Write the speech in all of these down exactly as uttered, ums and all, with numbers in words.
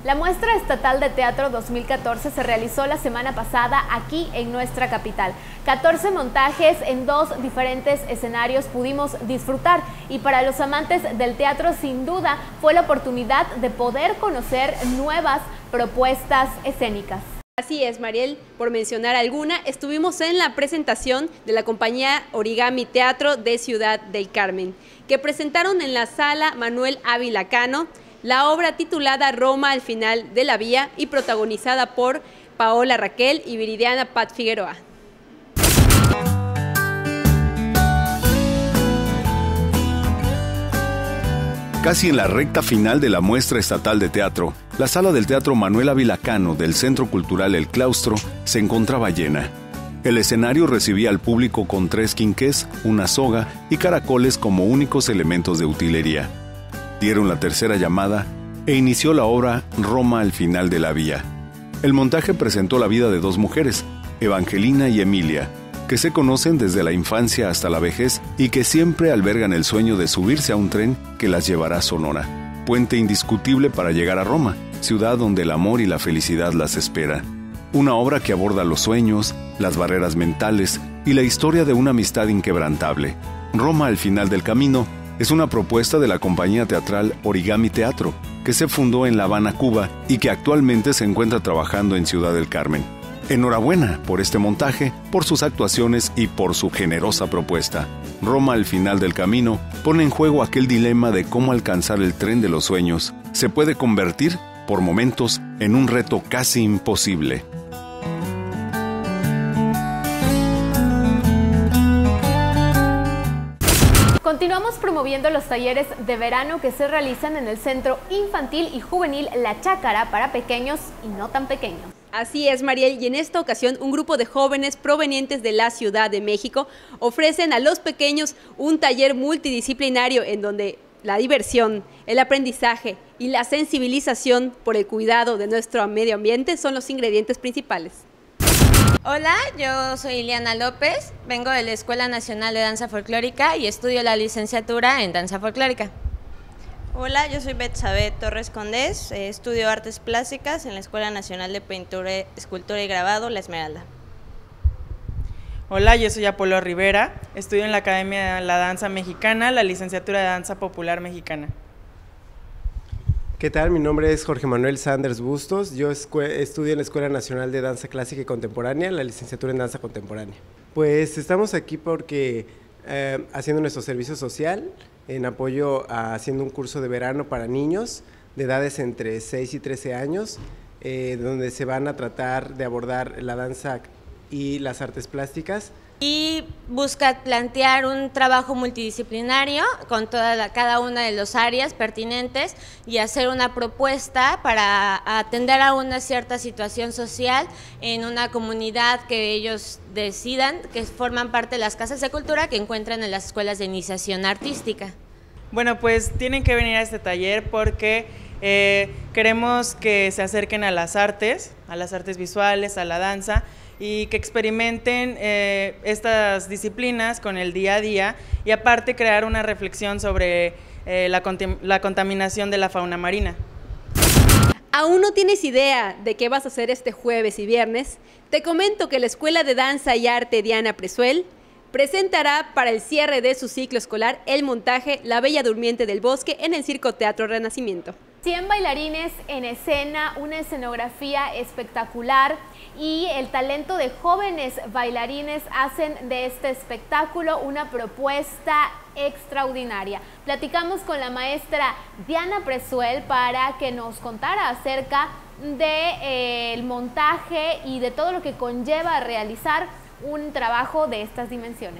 La Muestra Estatal de Teatro dos mil catorce se realizó la semana pasada aquí en nuestra capital. catorce montajes en dos diferentes escenarios pudimos disfrutar y para los amantes del teatro sin duda fue la oportunidad de poder conocer nuevas propuestas escénicas. Así es, Mariel, por mencionar alguna, estuvimos en la presentación de la compañía Origami Teatro de Ciudad del Carmen, que presentaron en la sala Manuel Ávila Cano la obra titulada Roma al final de la vía y protagonizada por Paola Raquel y Viridiana Pat Figueroa. Casi en la recta final de la Muestra Estatal de Teatro, la sala del Teatro Manuel Ávila Cano del Centro Cultural El Claustro se encontraba llena. El escenario recibía al público con tres quinqués, una soga y caracoles como únicos elementos de utilería. Dieron la tercera llamada e inició la obra Roma al final de la vía. El montaje presentó la vida de dos mujeres, Evangelina y Emilia, que se conocen desde la infancia hasta la vejez y que siempre albergan el sueño de subirse a un tren que las llevará a Sonora, puente indiscutible para llegar a Roma, ciudad donde el amor y la felicidad las esperan. Una obra que aborda los sueños, las barreras mentales y la historia de una amistad inquebrantable. Roma al final del camino es una propuesta de la compañía teatral Origami Teatro, que se fundó en La Habana, Cuba, y que actualmente se encuentra trabajando en Ciudad del Carmen. Enhorabuena por este montaje, por sus actuaciones y por su generosa propuesta. Roma al final del camino pone en juego aquel dilema de cómo alcanzar el tren de los sueños. Se puede convertir, por momentos, en un reto casi imposible. Continuamos promoviendo los talleres de verano que se realizan en el Centro Infantil y Juvenil La Chácara para pequeños y no tan pequeños. Así es, Mariel, y en esta ocasión un grupo de jóvenes provenientes de la Ciudad de México ofrecen a los pequeños un taller multidisciplinario en donde la diversión, el aprendizaje y la sensibilización por el cuidado de nuestro medio ambiente son los ingredientes principales. Hola, yo soy Iliana López, vengo de la Escuela Nacional de Danza Folclórica y estudio la licenciatura en Danza Folclórica. Hola, yo soy Betsabe Torres Condés, eh, estudio Artes Plásticas en la Escuela Nacional de Pintura, Escultura y Grabado, La Esmeralda. Hola, yo soy Apolo Rivera, estudio en la Academia de la Danza Mexicana, la licenciatura de Danza Popular Mexicana. ¿Qué tal? Mi nombre es Jorge Manuel Sanders Bustos, yo estudio en la Escuela Nacional de Danza Clásica y Contemporánea, la licenciatura en Danza Contemporánea. Pues estamos aquí porque eh, haciendo nuestro servicio social, en apoyo a haciendo un curso de verano para niños de edades entre seis y trece años, eh, donde se van a tratar de abordar la danza y las artes plásticas. Y busca plantear un trabajo multidisciplinario con toda la, cada una de las áreas pertinentes y hacer una propuesta para atender a una cierta situación social en una comunidad que ellos decidan, que forman parte de las casas de cultura que encuentran en las escuelas de iniciación artística. Bueno, pues tienen que venir a este taller porque eh, queremos que se acerquen a las artes, a las artes visuales, a la danza, y que experimenten eh, estas disciplinas con el día a día y aparte crear una reflexión sobre eh, la, la contaminación de la fauna marina. ¿Aún no tienes idea de qué vas a hacer este jueves y viernes? Te comento que la Escuela de Danza y Arte Diana Presuel presentará para el cierre de su ciclo escolar el montaje La Bella Durmiente del Bosque en el Circo Teatro Renacimiento. cien bailarines en escena, una escenografía espectacular y el talento de jóvenes bailarines hacen de este espectáculo una propuesta extraordinaria. Platicamos con la maestra Diana Presuel para que nos contara acerca del de, eh, montaje y de todo lo que conlleva realizar un trabajo de estas dimensiones.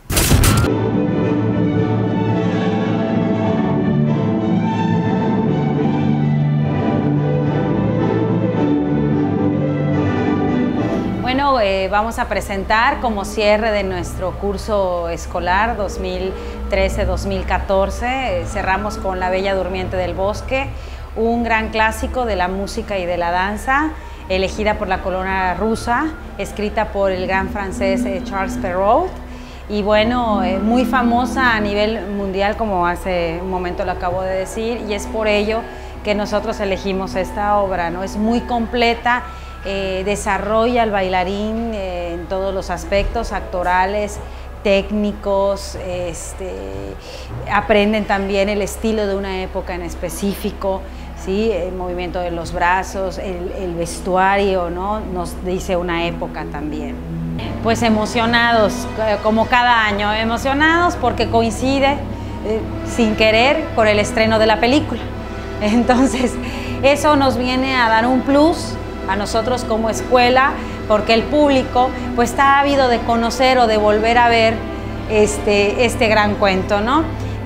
Bueno, eh, vamos a presentar como cierre de nuestro curso escolar dos mil trece dos mil catorce, eh, cerramos con La Bella Durmiente del Bosque, un gran clásico de la música y de la danza, elegida por la colonia rusa, escrita por el gran francés eh, Charles Perrault, y bueno, eh, muy famosa a nivel mundial, como hace un momento lo acabo de decir, y es por ello que nosotros elegimos esta obra, ¿no? Es muy completa, eh, desarrolla al bailarín eh, en todos los aspectos actorales, técnicos, este, aprenden también el estilo de una época en específico, ¿sí? El movimiento de los brazos, el, el vestuario, ¿no? Nos dice una época también. Pues emocionados, como cada año, emocionados porque coincide eh, sin querer con el estreno de la película. Entonces, eso nos viene a dar un plus a nosotros como escuela, porque el público pues está ávido de conocer o de volver a ver este, este gran cuento, ¿no?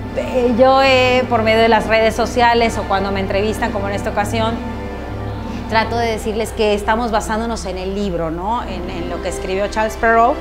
Yo eh, por medio de las redes sociales o cuando me entrevistan, como en esta ocasión, trato de decirles que estamos basándonos en el libro, ¿no? En, en lo que escribió Charles Perrault,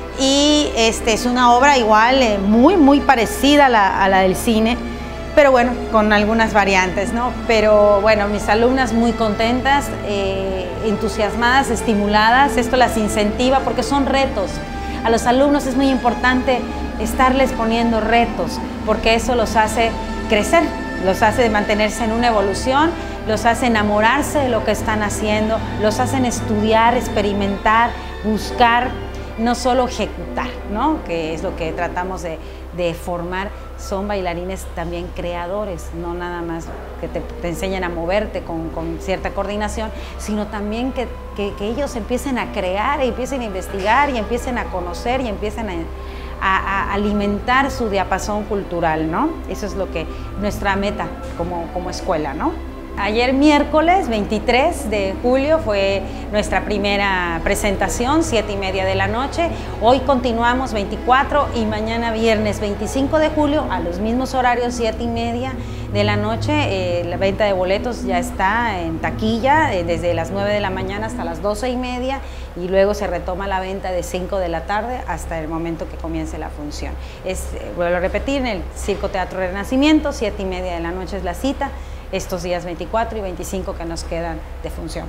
y este, es una obra igual, eh, muy, muy parecida a la, a la del cine, pero bueno, con algunas variantes, ¿no? Pero bueno, mis alumnas muy contentas, eh, entusiasmadas, estimuladas, esto las incentiva porque son retos. A los alumnos es muy importante estarles poniendo retos, porque eso los hace crecer, los hace mantenerse en una evolución, los hace enamorarse de lo que están haciendo, los hacen estudiar, experimentar, buscar, no solo ejecutar, ¿no? Que es lo que tratamos de, de formar. Son bailarines también creadores, no nada más que te, te enseñan a moverte con, con cierta coordinación, sino también que, que, que ellos empiecen a crear, y empiecen a investigar, y empiecen a conocer, y empiecen a, a, a alimentar su diapasón cultural, ¿no? Eso es lo que nuestra meta como, como escuela, ¿no? Ayer miércoles veintitrés de julio fue nuestra primera presentación, siete y media de la noche. Hoy continuamos veinticuatro y mañana viernes veinticinco de julio a los mismos horarios, siete y media de la noche. Eh, la venta de boletos ya está en taquilla eh, desde las nueve de la mañana hasta las doce y media, y luego se retoma la venta de cinco de la tarde hasta el momento que comience la función. Es, eh, vuelvo a repetir, en el Circo Teatro Renacimiento, siete y media de la noche es la cita, estos días veinticuatro y veinticinco que nos quedan de función.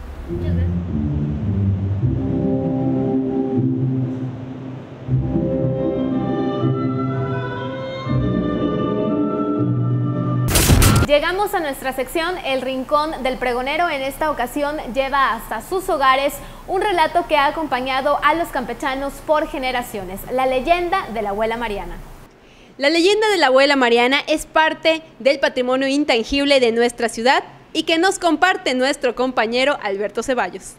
Llegamos a nuestra sección El Rincón del Pregonero. En esta ocasión lleva hasta sus hogares un relato que ha acompañado a los campechanos por generaciones, la leyenda de la abuela Mariana. La leyenda de la abuela Mariana es parte del patrimonio intangible de nuestra ciudad y que nos comparte nuestro compañero Alberto Ceballos.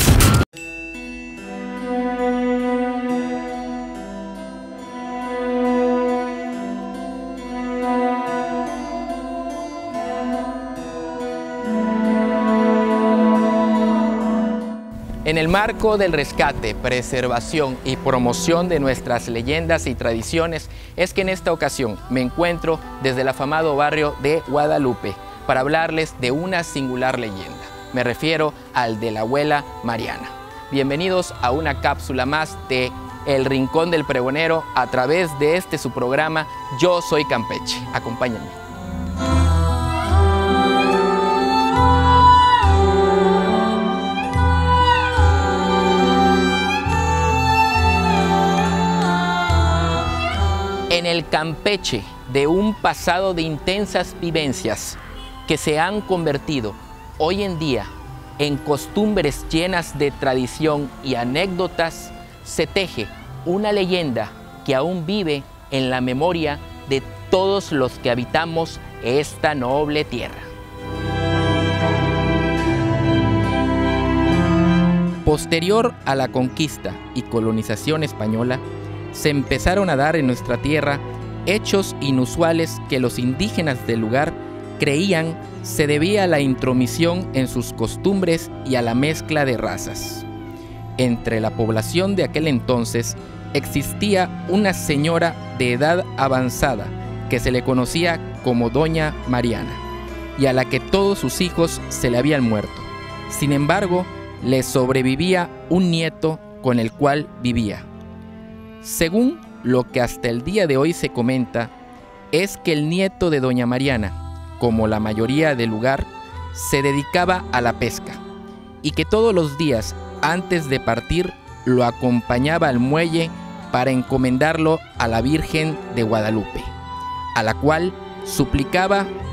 En el marco del rescate, preservación y promoción de nuestras leyendas y tradiciones, es que en esta ocasión me encuentro desde el afamado barrio de Guadalupe para hablarles de una singular leyenda. Me refiero al de la abuela Mariana. Bienvenidos a una cápsula más de El Rincón del Pregonero a través de este su programa Yo Soy Campeche. Acompáñenme. En el Campeche de un pasado de intensas vivencias que se han convertido hoy en día en costumbres llenas de tradición y anécdotas, se teje una leyenda que aún vive en la memoria de todos los que habitamos esta noble tierra. Posterior a la conquista y colonización española, se empezaron a dar en nuestra tierra hechos inusuales que los indígenas del lugar creían se debía a la intromisión en sus costumbres y a la mezcla de razas. Entre la población de aquel entonces existía una señora de edad avanzada que se le conocía como Doña Mariana y a la que todos sus hijos se le habían muerto. Sin embargo, le sobrevivía un nieto con el cual vivía. Según lo que hasta el día de hoy se comenta, es que el nieto de Doña Mariana, como la mayoría del lugar, se dedicaba a la pesca y que todos los días antes de partir lo acompañaba al muelle para encomendarlo a la Virgen de Guadalupe, a la cual suplicaba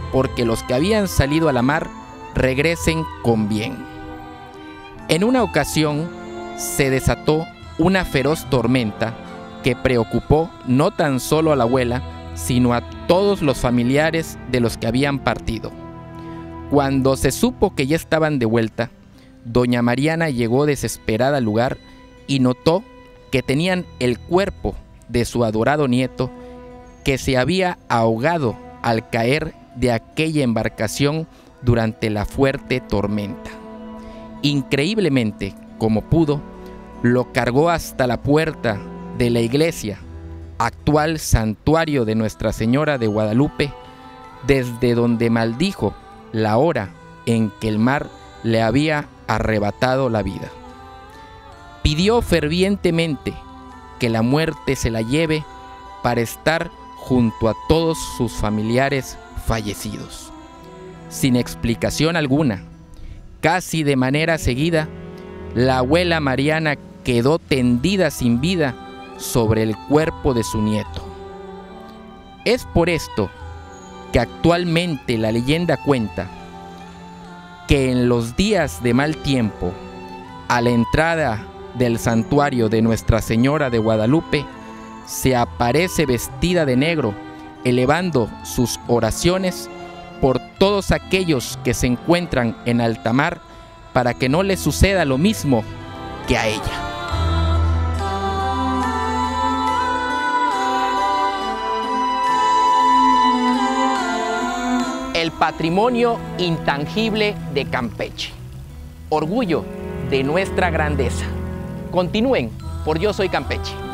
porque los que habían salido a la mar regresen con bien. En una ocasión se desató una feroz tormenta que preocupó no tan solo a la abuela, sino a todos los familiares de los que habían partido. Cuando se supo que ya estaban de vuelta, doña Mariana llegó desesperada al lugar y notó que tenían el cuerpo de su adorado nieto, que se había ahogado al caer de aquella embarcación durante la fuerte tormenta. Increíblemente, como pudo, lo cargó hasta la puerta de la iglesia, actual santuario de Nuestra Señora de Guadalupe, desde donde maldijo la hora en que el mar le había arrebatado la vida. Pidió fervientemente que la muerte se la lleve para estar junto a todos sus familiares fallecidos. Sin explicación alguna, casi de manera seguida, la abuela Mariana quedó tendida sin vida sobre el cuerpo de su nieto. Es por esto que actualmente la leyenda cuenta que en los días de mal tiempo, a la entrada del santuario de Nuestra Señora de Guadalupe, se aparece vestida de negro, elevando sus oraciones por todos aquellos que se encuentran en alta mar, para que no les suceda lo mismo que a ella. El patrimonio intangible de Campeche, orgullo de nuestra grandeza. Continúen por Yo Soy Campeche.